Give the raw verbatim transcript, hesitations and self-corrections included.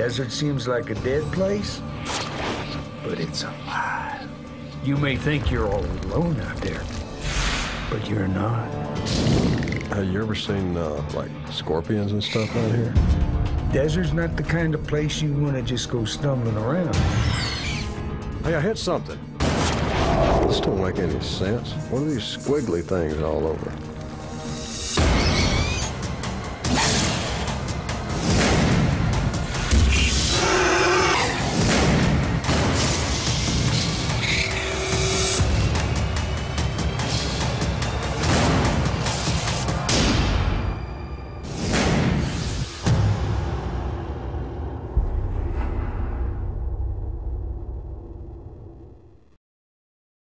desert seems like a dead place, but it's alive. You may think you're all alone out there, but you're not. Have you ever seen, uh, like, scorpions and stuff out here? Desert's not the kind of place you want to just go stumbling around. Hey, I hit something. This don't make any sense. What are these squiggly things all over?